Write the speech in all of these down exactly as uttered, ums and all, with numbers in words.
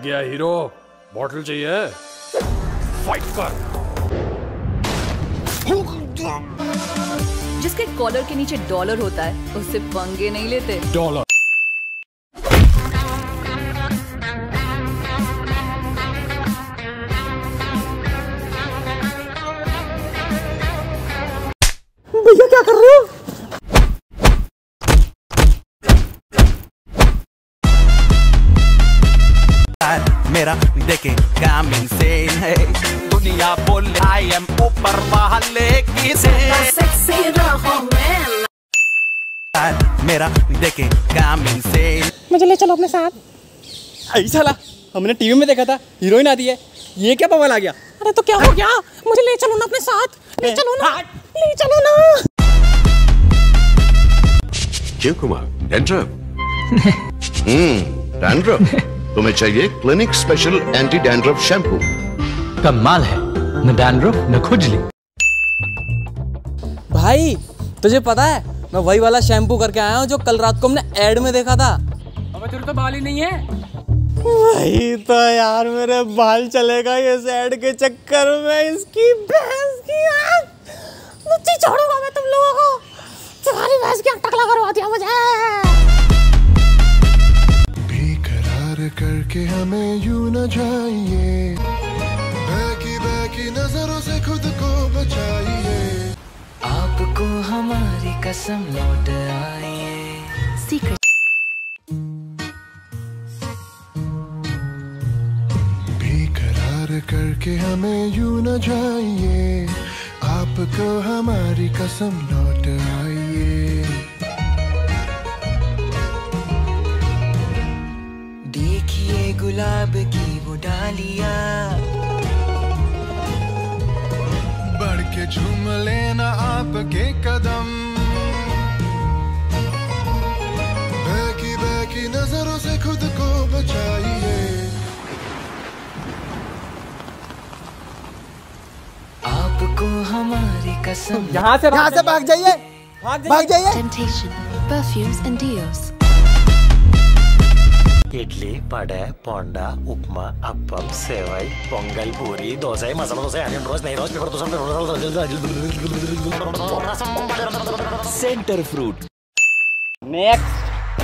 गया hero, bottle चाहिए? Fight कर। जिसके कॉलर के नीचे डॉलर होता है उससे पंगे नहीं लेते। डॉलर भैया क्या कर रहे हो? मेरा देखे काम इंसेन है, दुनिया बोले आई एम ऊपर वाले की से मेरा देखे काम इंसेन। मुझे ले चलो अपने साथ। ऐसा चला, हमने टीवी में देखा था हीरोइन आती है, ये क्या बवाल आ गया? अरे तो क्या हो गया? मुझे ले चलो ना अपने साथ, ले चलो ना, ले चलो ना। क्यों कुमार, डैंड्रफ? हम्म, डैंड्रफ। तुम्हें चाहिए Clinic Special anti dandruff shampoo. कमाल है, न डैंड्रफ न खुजली। भाई तुझे पता है मैं वही वाला शैम्पू करके आया हूँ जो कल रात को हमने एड में देखा था। अबे तेरे तो बाल ही नहीं है। वही तो यार, मेरे बाल चलेगा इस एड के चक्कर में। इसकी भैंस की आँख मुझे छोड़ूंगा मैं तुम लोगों को। तुम्हारी भैंस की आँख टकला करवा दिया मुझे। बेकरार करके हमें यूं न जाइए, बहकी बहकी नजरों से खुद को बचाइए। आपको हमारी कसम लौट आइए। सीक्रेट बेकरार करके हमें यूं न जाइए, आपको हमारी कसम लौट आइए। देखिए गुलाब की वो डालियां, बढ़ के झूम लेना आपके कदम, बहकी बहकी नजरों से खुद को बचाइए। आपको हमारी कसम। यहाँ से यहाँ से भाग जाइए, भाग जाइए। Temptation, perfumes and deos. Idli, वडे, पोंडा, उपमा, अप्पम, सेवई, पोंगल, पूरी, डोसा, मसाला डोसा, अनियन रोस्ट, नहीं roast, paper dosa, centre fruit. Next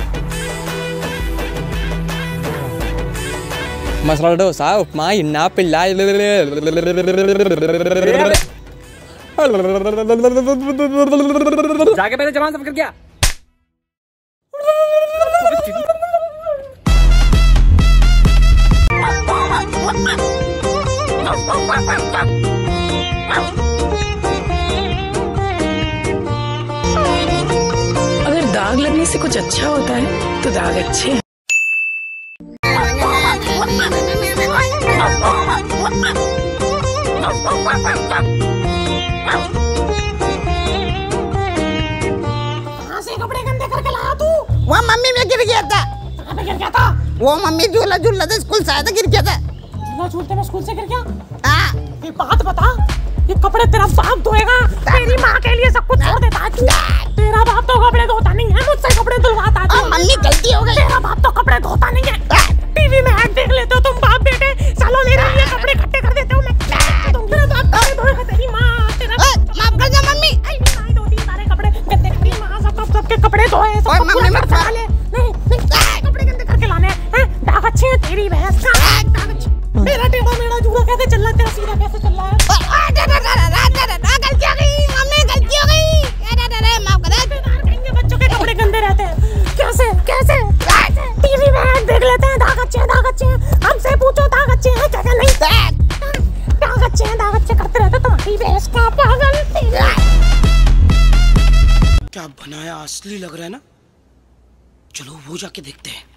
masala dosa, upma, इन्ना, पिल्ला। जाके पहले जवान सब कर क्या? अगर दाग लगने से कुछ अच्छा होता है तो दाग अच्छे हैं। कहाँ से कपड़े गंदे करके लाया तू? वो मम्मी में गिर गया था। कहाँ पे गिर गया था? वो मम्मी झूला झूला था, स्कूल से आया था, गिर गया था। झूला झूलते में स्कूल से गिर गया? हाँ। ये बात बता, ये कपड़े तेरा बाप धोएगा? तेरी माँ के लिए सब कुछ छोड़ देता है तू। तेरा बाप तो कपड़े धोता नहीं है, मुझसे कपड़े धुलवाता है। मम्मी गलती हो गई। तेरा बाप तो कपड़े धोता नहीं है। टीवी में ऐड देख लेते हो तुम बाप बेटे, सालों मेरे लिए कपड़े इकट्ठे कर देते हो। मैं तुम तेरा बाप कपड़े धोएगा, तेरी माँ तेरा माफ कर दो मम्मी। नहीं धोती सारे कपड़े गंदे, तेरी माँ सब सब सबके कपड़े धोए। सब मम्मी मत खा ले। नहीं नहीं कपड़े गंदे करके लाने हैं। दाग अच्छे हैं तेरी भैंस का। दाग अच्छे। मेरा टेढ़ा मेढ़ा जूड़ा कैसे चल रहा है, तेरा सीधा कैसे चल रहा है? गलती हो गई मम्मी, गलती हो गई। माफ कर दे। बच्चों के कपड़े गंदे रहते हैं। कैसे कैसे टीवी में ऐड देख लेते हैं, दाग अच्छे हैं, दाग अच्छे हैं। हमसे पूछो दाग अच्छे हैं क्या? नहीं दाग अच्छे हैं, दाग अच्छे करते रहते तुम्हारी भैंस का पागल। क्या बनाया, असली लग रहा है ना? चलो वो जाके देखते हैं।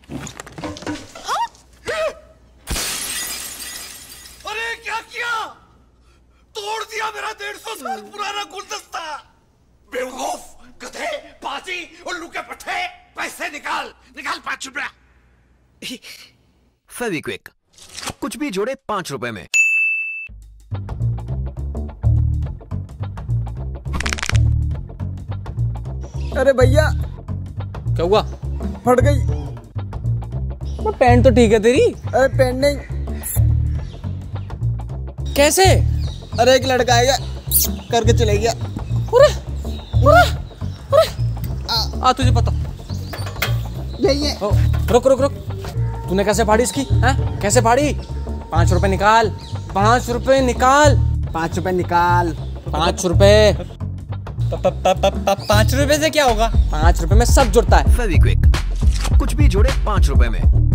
अरे क्या किया? तोड़ दिया मेरा डेढ़ सौ साल पुराना गुलदस्ता। बेवकूफ, गधे, पाजी, उल्लू के पट्टे। पैसे निकाल, निकाल पांच रुपया। फेविक्विक, कुछ भी जोड़े पांच रुपए में। अरे भैया क्या हुआ? फट गई। पैंट तो ठीक है तेरी। अरे पैंट नहीं। कैसे? अरे एक लड़का आएगा करके चले गया। अरे अरे अरे आ, आ तुझे पता यही है। ओ, रुक रुक रुक, तूने कैसे फाड़ी इसकी? हैं? कैसे फाड़ी? पाँच रुपए निकाल, पाँच रुपए निकाल, पाँच रुपए निकाल, पाँच रुपए। पाँच रुपए से क्या होगा? पाँच रुपए में सब जुड़ता है। फेविक्विक, कुछ भी जोड़े पाँच रुपए में।